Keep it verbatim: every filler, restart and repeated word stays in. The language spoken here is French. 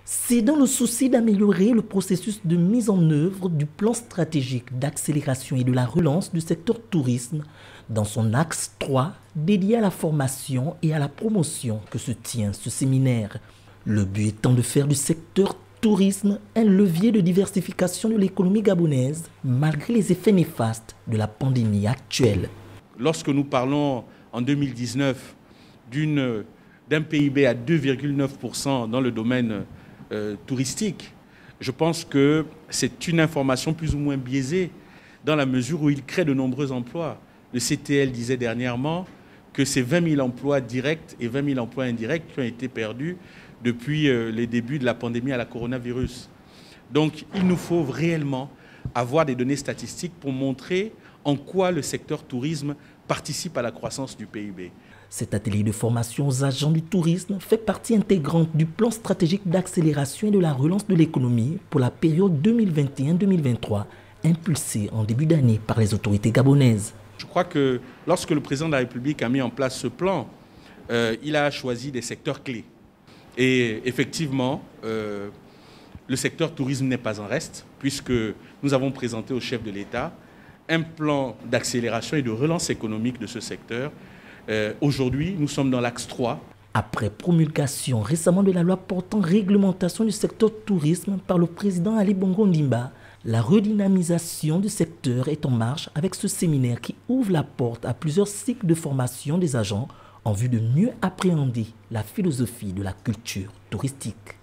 C'est dans le souci d'améliorer le processus de mise en œuvre du plan stratégique d'accélération et de la relance du secteur tourisme dans son axe trois dédié à la formation et à la promotion que se tient ce séminaire. Le but étant de faire du secteur tourisme un levier de diversification de l'économie gabonaise malgré les effets néfastes de la pandémie actuelle. Lorsque nous parlons en deux mille dix-neuf d'une, d'un P I B à deux virgule neuf pour cent dans le domaine euh, touristique, je pense que c'est une information plus ou moins biaisée dans la mesure où il crée de nombreux emplois. Le C T L disait dernièrement que c'est vingt mille emplois directs et vingt mille emplois indirects qui ont été perdus depuis euh, les débuts de la pandémie à la coronavirus. Donc il nous faut réellement avoir des données statistiques pour montrer en quoi le secteur tourisme participe à la croissance du P I B. Cet atelier de formation aux agents du tourisme fait partie intégrante du plan stratégique d'accélération et de la relance de l'économie pour la période deux mille vingt et un deux mille vingt-trois, impulsé en début d'année par les autorités gabonaises. Je crois que lorsque le président de la République a mis en place ce plan, euh, il a choisi des secteurs clés. Et effectivement, euh, le secteur tourisme n'est pas en reste, puisque nous avons présenté au chef de l'État un plan d'accélération et de relance économique de ce secteur. Euh, Aujourd'hui, nous sommes dans l'axe trois. Après promulgation récemment de la loi portant réglementation du secteur tourisme par le président Ali Bongo Ondimba, la redynamisation du secteur est en marche avec ce séminaire qui ouvre la porte à plusieurs cycles de formation des agents en vue de mieux appréhender la philosophie de la culture touristique.